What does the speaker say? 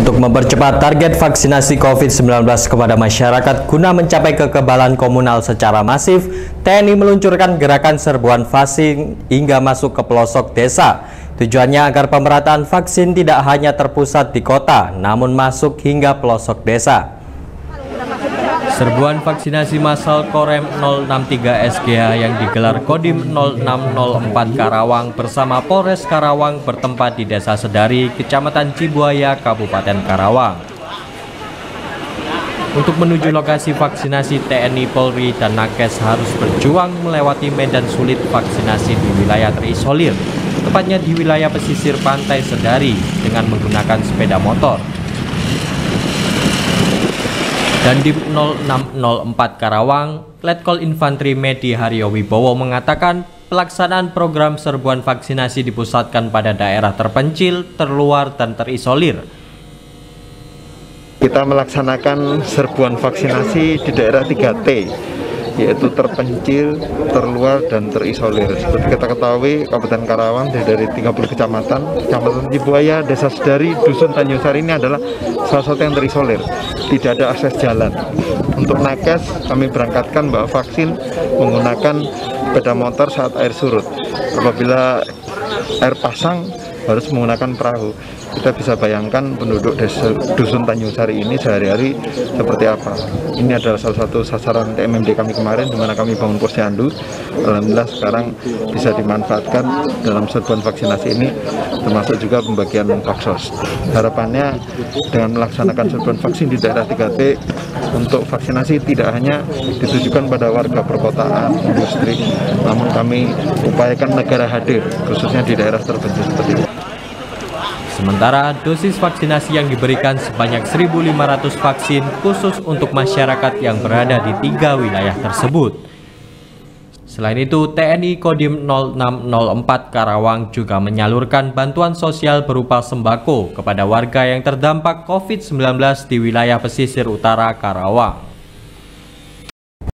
Untuk mempercepat target vaksinasi COVID-19 kepada masyarakat guna mencapai kekebalan komunal secara masif, TNI meluncurkan gerakan serbuan vaksin hingga masuk ke pelosok desa. Tujuannya agar pemerataan vaksin tidak hanya terpusat di kota, namun masuk hingga pelosok desa. Serbuan vaksinasi massal Korem 063 SGH yang digelar Kodim 0604 Karawang bersama Polres Karawang bertempat di Desa Sedari, Kecamatan Cibuaya, Kabupaten Karawang. Untuk menuju lokasi vaksinasi, TNI, Polri, dan Nakes harus berjuang melewati medan sulit vaksinasi di wilayah terisolir, tepatnya di wilayah pesisir pantai Sedari dengan menggunakan sepeda motor. Dandim 0604 Karawang, Letkol Infantri Medi Haryo Wibowo mengatakan pelaksanaan program serbuan vaksinasi dipusatkan pada daerah terpencil, terluar, dan terisolir. Kita melaksanakan serbuan vaksinasi di daerah 3T, yaitu terpencil, terluar, dan terisolir. Seperti kita ketahui, Kabupaten Karawang dari 30 kecamatan, Kecamatan Cibuaya, Desa Sedari, Dusun Tanjung Sari ini adalah salah satu yang terisolir. Tidak ada akses jalan. Untuk Nakes, kami berangkatkan bahwa vaksin menggunakan sepeda motor saat air surut. Apabila air pasang, harus menggunakan perahu. Kita bisa bayangkan penduduk Dusun Tanjung Sari ini sehari-hari seperti apa. Ini adalah salah satu sasaran TMMD kami kemarin, di mana kami bangun posyandu. Alhamdulillah sekarang bisa dimanfaatkan dalam serbuan vaksinasi ini, termasuk juga pembagian vaksos. Harapannya dengan melaksanakan serbuan vaksin di daerah 3T, untuk vaksinasi tidak hanya ditujukan pada warga perkotaan, industri, namun kami upayakan negara hadir, khususnya di daerah terpencil seperti ini. Sementara dosis vaksinasi yang diberikan sebanyak 1.500 vaksin khusus untuk masyarakat yang berada di 3 wilayah tersebut. Selain itu, TNI Kodim 0604 Karawang juga menyalurkan bantuan sosial berupa sembako kepada warga yang terdampak COVID-19 di wilayah pesisir utara Karawang.